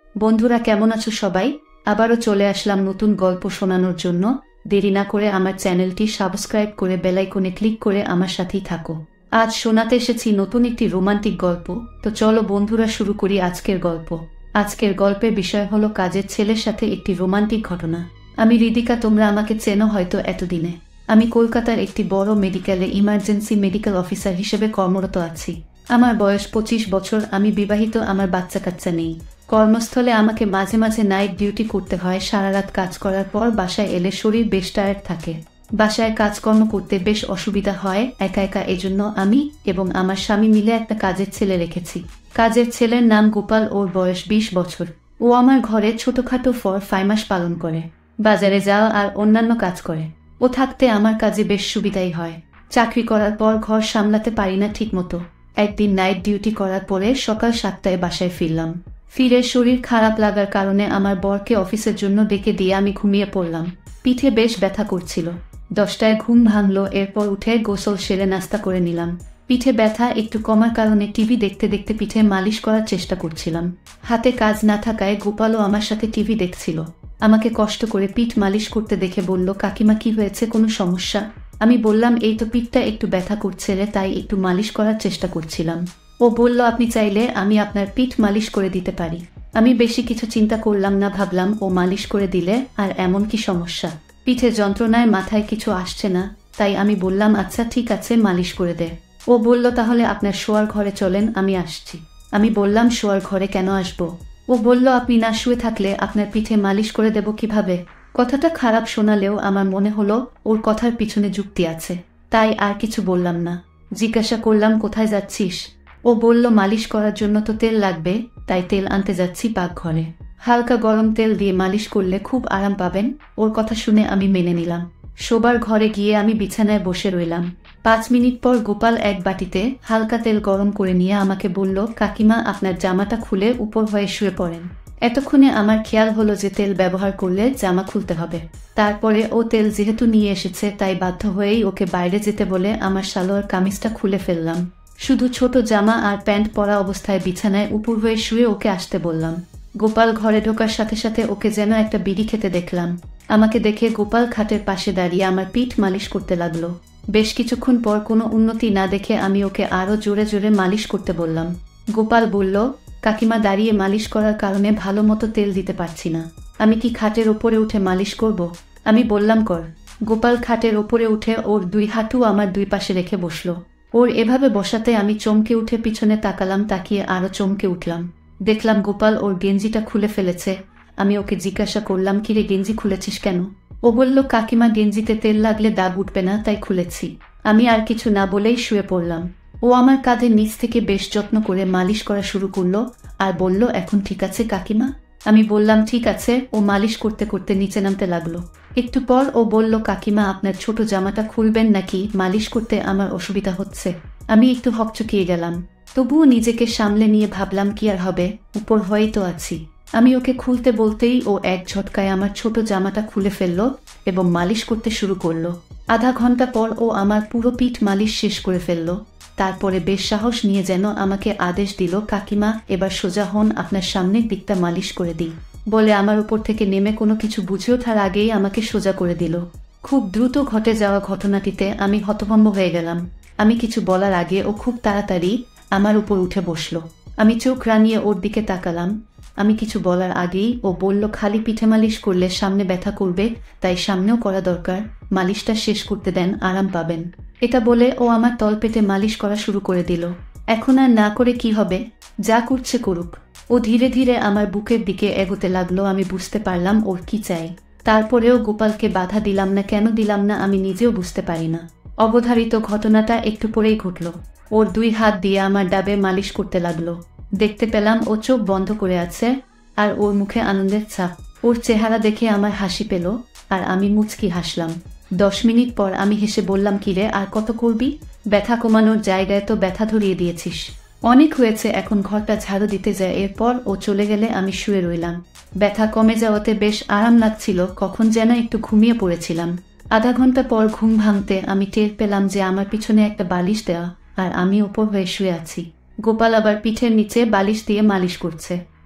বন্ধুরা কেমন আছো সবাই? আবারও চলে আসলাম নতুন গল্প শোনানোর জন্য। দেরি না করে আমার চ্যানেলটি সাবস্ক্রাইব করে বেল আইকনে ক্লিক করে আমার সাথেই থাকো। আজ শোনাতে এসেছি নতুন একটি রোমান্টিক গল্প। তো চলো বন্ধুরা শুরু করি আজকের গল্প। আজকের গল্পের বিষয় হলো কাজের ছেলের সাথে একটি রোমান্টিক ঘটনা। আমি রিদিকা, তোমরা আমাকে চেনো হয়তো এতদিনে। আমি কলকাতার একটি বড় মেডিকেলে ইমার্জেন্সি মেডিকেল অফিসার হিসেবে কর্মরত আছি। আমার বয়স 25 বছর। আমি বিবাহিত, আমার বাচ্চা কাচ্চা নেই। কর্মস্থলে আমাকে মাঝে মাঝে নাইট ডিউটি করতে হয়। সারা রাত কাজ করার পর বাসায় এলে শরীর বেশ টায়ার্ড থাকে। বাসায় কাজকর্ম করতে বেশ অসুবিধা হয় একা একা। এজন্য আমি এবং আমার স্বামী মিলে একটা কাজের ছেলে রেখেছি। কাজের ছেলের নাম গোপাল। ওর বয়স 20 বছর। ও আমার ঘরে ছোটখাটো ফাইমাস পালন করে, বাজারে যাওয়া আর অন্যান্য কাজ করে। ও থাকতে আমার কাজে বেশ সুবিধাই হয়। চাকরি করার পর ঘর সামলাতে পারি না ঠিক মতো। একদিন নাইট ডিউটি করার পরে সকাল 7টায় বাসায় ফিরলাম। ফিরে শরীর খারাপ লাগার কারণে আমার বরকে অফিসের জন্য ডেকে দিয়ে আমি ঘুমিয়ে পড়লাম। পিঠে বেশ ব্যথা করছিল। 10টায় ঘুম ভাঙলো। এরপর উঠে গোসল সেরে নাস্তা করে নিলাম। পিঠে ব্যথা একটু কমার কারণে টিভি দেখতে দেখতে পিঠে মালিশ করার চেষ্টা করছিলাম। হাতে কাজ না থাকায় গোপালও আমার সাথে টিভি দেখছিল। আমাকে কষ্ট করে পিঠ মালিশ করতে দেখে বলল, কাকিমা কি হয়েছে, কোনো সমস্যা? আমি বললাম, এই তো পিঠটা একটু ব্যথা করছে রে, তাই একটু মালিশ করার চেষ্টা করছিলাম। ও বলল, আপনি চাইলে আমি আপনার পিঠ মালিশ করে দিতে পারি। আমি বেশি কিছু চিন্তা করলাম না, ভাবলাম ও মালিশ করে দিলে আর এমন কি সমস্যা। পিঠে যন্ত্রণায় মাথায় কিছু আসছে না, তাই আমি বললাম, আচ্ছা ঠিক আছে, মালিশ করে দে। ও বলল, তাহলে আপনার শোয়ার ঘরে চলেন, আমি আসছি। আমি বললাম, শোয়ার ঘরে কেন আসবো? ও বলল, আপনি না শুয়ে থাকলে আপনার পিঠে মালিশ করে দেব কিভাবে? কথাটা খারাপ শোনালেও আমার মনে হলো ওর কথার পিছনে যুক্তি আছে, তাই আর কিছু বললাম না। জিজ্ঞাসা করলাম, কোথায় যাচ্ছিস? ও বলল, মালিশ করার জন্য তো তেল লাগবে, তাই তেল আনতে যাচ্ছি পাকঘরে। হালকা গরম তেল দিয়ে মালিশ করলে খুব আরাম পাবেন। ওর কথা শুনে আমি মেনে নিলাম। শোবার ঘরে গিয়ে আমি বিছানায় বসে রইলাম। 5 মিনিট পর গোপাল এক বাটিতে হালকা তেল গরম করে নিয়ে আমাকে বলল, কাকিমা আপনার জামাটা খুলে উপর হয়ে শুয়ে পড়েন। এতক্ষণে আমার খেয়াল হলো যে তেল ব্যবহার করলে জামা খুলতে হবে। তারপরে ও তেল যেহেতু নিয়ে এসেছে, তাই বাধ্য হয়েই ওকে বাইরে যেতে বলে আমার সালোয়ার কামিজটা খুলে ফেললাম। শুধু ছোট জামা আর প্যান্ট পরা অবস্থায় বিছানায় উপর হয়ে শুয়ে ওকে আসতে বললাম। গোপাল ঘরে ঢোকার সাথে সাথে ওকে যেন একটা বিড়ি খেতে দেখলাম। আমাকে দেখে গোপাল খাটের পাশে দাঁড়িয়ে আমার পিঠ মালিশ করতে লাগলো। বেশ কিছুক্ষণ পর কোনো উন্নতি না দেখে আমি ওকে আরো জোরে জোরে মালিশ করতে বললাম। গোপাল বলল, কাকিমা দাঁড়িয়ে মালিশ করার কারণে ভালো মতো তেল দিতে পারছি না। আমি কি খাটের ওপরে উঠে মালিশ করব? আমি বললাম, কর। গোপাল খাটের ওপরে উঠে ওর 2 হাঁটু আমার 2 পাশে রেখে বসলো। ওর এভাবে বসাতে আমি চমকে উঠে পিছনে তাকালাম। তাকিয়ে আরো চমকে উঠলাম। দেখলাম গোপাল ওর গেঞ্জিটা খুলে ফেলেছে। আমি ওকে জিজ্ঞাসা করলাম, কিরে গেঞ্জি খুলেছিস কেন? ও বলল, কাকিমা গেঞ্জিতে তেল লাগলে দাগ উঠবে না, তাই খুলেছি। আমি আর কিছু না বলেই শুয়ে পড়লাম। ও আমার কাঁধের নিচ থেকে বেশ যত্ন করে মালিশ করা শুরু করলো আর বলল, এখন ঠিক আছে কাকিমা? আমি বললাম, ঠিক আছে। ও মালিশ করতে করতে নিচে নামতে লাগলো। একটু পর ও বলল, কাকিমা আপনার ছোট জামাটা খুলবেন নাকি? মালিশ করতে আমার অসুবিধা হচ্ছে। আমি একটু হকচকিয়ে গেলাম। তবুও নিজেকে সামলে নিয়ে ভাবলাম, কি আর হবে, উপর হয়েই তো আছি। আমি ওকে খুলতে বলতেই ও এক ঝটকায় আমার ছোট জামাটা খুলে ফেললো এবং মালিশ করতে শুরু করলো। আধা ঘন্টা পর ও আমার পুরো পিঠ মালিশ শেষ করে ফেললো। তারপরে বেশ সাহস নিয়ে যেন আমাকে আদেশ দিল, কাকিমা এবার সোজা হন, আপনার সামনের দিকটা মালিশ করে দিই বলে আমার উপর থেকে নেমে কোনো কিছু বুঝে ওঠার আগেই আমাকে সোজা করে দিল। খুব দ্রুত ঘটে যাওয়া ঘটনাটিতে আমি হতভম্ব হয়ে গেলাম। আমি কিছু বলার আগে ও খুব তাড়াতাড়ি আমার উপর উঠে বসলো। আমি চোখ রাঙিয়ে ওর দিকে তাকালাম। আমি কিছু বলার আগেই ও বলল, খালি পিঠে মালিশ করলে সামনে ব্যথা করবে, তাই সামনেও করা দরকার। মালিশটা শেষ করতে দেন, আরাম পাবেন। এটা বলে ও আমার তলপেটে মালিশ করা শুরু করে দিল। এখন আর না করে কি হবে, যা করছে করুক। ও ধীরে ধীরে আমার বুকের দিকে এগোতে লাগলো। আমি বুঝতে পারলাম ওর কি চাই। তারপরেও গোপালকে বাধা দিলাম না, কেন দিলাম না আমি নিজেও বুঝতে পারি না। অবধারিত ঘটনাটা একটু পরেই ঘটল। ওর 2 হাত দিয়ে আমার ডাবে মালিশ করতে লাগলো। দেখতে পেলাম ও চোখ বন্ধ করে আছে আর ওর মুখে আনন্দের ছাপ। ওর চেহারা দেখে আমার হাসি পেল আর আমি মুচকি হাসলাম। 10 মিনিট পর আমি হেসে বললাম, কিরে আর কত করবি? ব্যথা কমানোর জায়গায় তো ব্যথা ধরিয়ে দিয়েছিস। অনেক হয়েছে, এখন ঘরটা ঝাড়ু দিতে যায়। এরপর ও চলে গেলে আমি শুয়ে রইলাম। ব্যথা কমে যাওয়াতে বেশ আরাম লাগছিল। কখন যেন একটু ঘুমিয়ে পড়েছিলাম। আধা ঘন্টা পর ঘুম ভাঙতে আমি টের পেলাম যে আমার পিছনে একটা বালিশ দেওয়া আর আমি উপর হয়ে শুয়ে আছি। গোপাল আবার পিঠের নিচে বালিশ দিয়ে মালিশ করছে।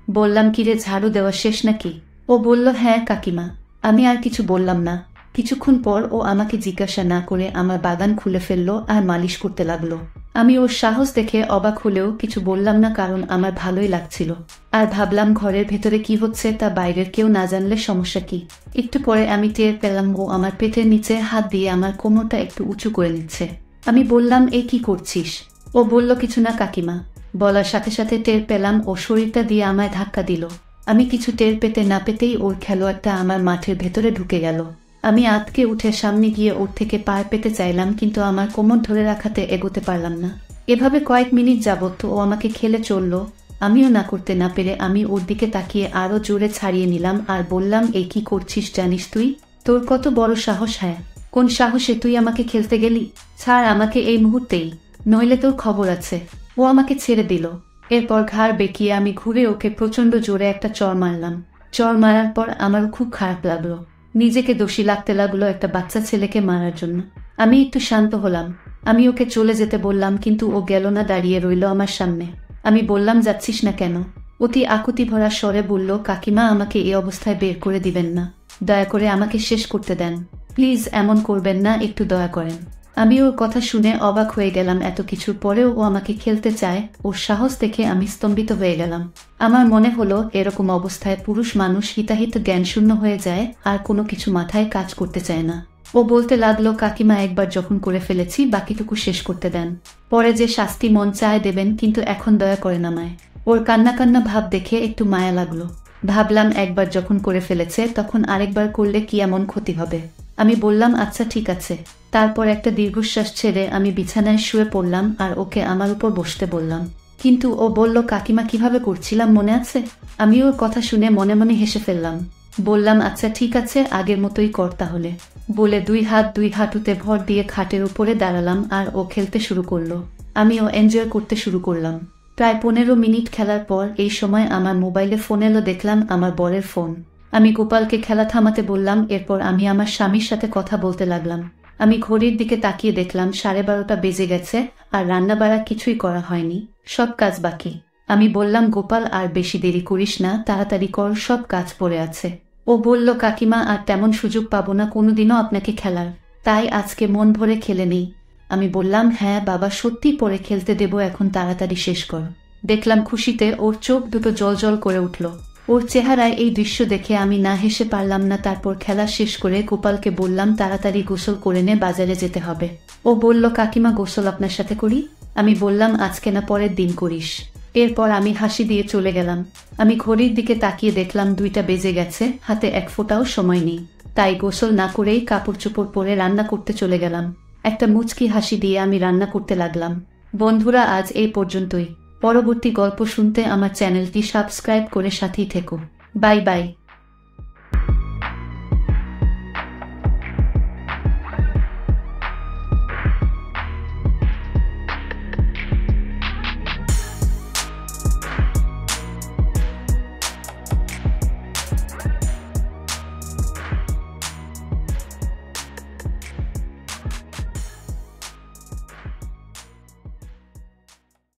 বললাম, কিরে ঝাড়ু দেওয়া শেষ নাকি? ও বলল, হ্যাঁ কাকিমা। আমি আর কিছু বললাম না। কিছুক্ষণ পর ও আমাকে জিজ্ঞাসা না করে আমার বাগান খুলে ফেললো আর মালিশ করতে লাগলো। আমি ওর সাহস দেখে অবাক হলেও কিছু বললাম না, কারণ আমার ভালোই লাগছিল। আর ভাবলাম, ঘরের ভেতরে কি হচ্ছে তা বাইরের কেউ না জানলে সমস্যা কি। একটু পরে আমি টের পেলাম ও আমার পেটের নিচে হাত দিয়ে আমার কোমরটা একটু উঁচু করে নিচ্ছে। আমি বললাম, এই কি করছিস? ও বলল, কিছু না কাকিমা। বলার সাথে সাথে টের পেলাম ও শরীরটা দিয়ে আমায় ধাক্কা দিল। আমি কিছু টের পেতে না পেতেই ওর খেলোয়াড়টা আমার মাঠের ভেতরে ঢুকে গেল। আমি আঁতকে উঠে সামনে গিয়ে ওর থেকে পার পেতে চাইলাম, কিন্তু আমার কোমর ধরে রাখাতে এগোতে পারলাম না। এভাবে কয়েক মিনিট যাবত ও আমাকে খেলে চলল। আমিও না করতে না পেরে আমি ওর দিকে তাকিয়ে আরো জোরে ছাড়িয়ে নিলাম আর বললাম, এই কি করছিস জানিস তুই? তোর কত বড় সাহস! হ্যাঁ, কোন সাহসে তুই আমাকে খেলতে গেলি? ছাড় আমাকে এই মুহূর্তেই, নইলে তোর খবর আছে। ও আমাকে ছেড়ে দিল। এরপর ঘাড় বেঁকিয়ে আমি ঘুরে ওকে প্রচন্ড জোরে একটা চড় মারলাম। চড় মারার পর আমার খুব খারাপ লাগলো। নিজেকে দোষী লাগতে লাগলো একটা বাচ্চা ছেলেকে মারার জন্য। আমি একটু শান্ত হলাম। আমি ওকে চলে যেতে বললাম, কিন্তু ও গেল না, দাঁড়িয়ে রইল আমার সামনে। আমি বললাম, যাচ্ছিস না কেন? অতি আকুতি ভরা স্বরে বলল, কাকিমা আমাকে এই অবস্থায় বের করে দিবেন না। দয়া করে আমাকে শেষ করতে দেন। প্লিজ এমন করবেন না, একটু দয়া করেন। আমি ওর কথা শুনে অবাক হয়ে গেলাম। এত কিছুর পরেও ও আমাকে খেলতে চায়, ওর সাহস দেখে আমি স্তম্ভিত হয়ে গেলাম। আমার মনে হলো এরকম অবস্থায় পুরুষ মানুষ হিতাহিত জ্ঞানশূন্য হয়ে যায় আর কোনো কিছু মাথায় কাজ করতে চায় না। ও বলতে লাগলো, কাকিমা একবার যখন করে ফেলেছি বাকিটুকু শেষ করতে দেন। পরে যে শাস্তি মন চায় দেবেন, কিন্তু এখন দয়া করেন আমায়। ওর কান্না কান্না ভাব দেখে একটু মায়া লাগলো। ভাবলাম, একবার যখন করে ফেলেছে তখন আরেকবার করলে কি এমন ক্ষতি হবে। আমি বললাম, আচ্ছা ঠিক আছে। তারপর একটা দীর্ঘশ্বাস ছেড়ে আমি বিছানায় শুয়ে পড়লাম আর ওকে আমার উপর বসতে বললাম। কিন্তু ও বলল, কাকিমা কিভাবে করছিলাম মনে আছে? আমি ওর কথা শুনে মনে মনে হেসে ফেললাম। বললাম, আচ্ছা ঠিক আছে, আগের মতোই কর তাহলে। বলে দুই হাত দুই হাঁটুতে ভর দিয়ে খাটের উপরে দাঁড়ালাম আর ও খেলতে শুরু করলো। আমিও এনজয় করতে শুরু করলাম। প্রায় 15 মিনিট খেলার পর এই সময় আমার মোবাইলে ফোন এলো। দেখলাম আমার বরের ফোন। আমি গোপালকে খেলা থামাতে বললাম। এরপর আমি আমার স্বামীর সাথে কথা বলতে লাগলাম। আমি ঘড়ির দিকে তাকিয়ে দেখলাম 12:30 বেজে গেছে আর রান্না বাড়া কিছুই করা হয়নি, সব কাজ বাকি। আমি বললাম, গোপাল আর বেশি দেরি করিস না, তাড়াতাড়ি কর, সব কাজ পড়ে আছে। ও বলল, কাকিমা আর তেমন সুযোগ পাবো না কোনোদিনও আপনাকে খেলার, তাই আজকে মন ভরে খেলে নেই। আমি বললাম, হ্যাঁ বাবা, সত্যি পরে খেলতে দেব, এখন তাড়াতাড়ি শেষ কর। দেখলাম খুশিতে ওর চোখ দুটো জল করে উঠল। ওর চেহারায় এই দৃশ্য দেখে আমি না হেসে পারলাম না। তারপর খেলা শেষ করে গোপালকে বললাম, তাড়াতাড়ি গোসল করে নে, বাজারে যেতে হবে। ও বলল, কাকিমা গোসল আপনার সাথে করি? আমি বললাম, আজকে না পরের দিন করিস। এরপর আমি হাসি দিয়ে চলে গেলাম। আমি ঘড়ির দিকে তাকিয়ে দেখলাম 2টা বেজে গেছে, হাতে এক ফোঁটাও সময় নেই। তাই গোসল না করেই কাপড় চোপড় পরে রান্না করতে চলে গেলাম। একটা মুচকি হাসি দিয়ে আমি রান্না করতে লাগলাম। বন্ধুরা, আজ এই পর্যন্তই। পরবর্তী গল্প শুনতে আমার চ্যানেলটি সাবস্ক্রাইব করে সাথেই থেকো। Bye by.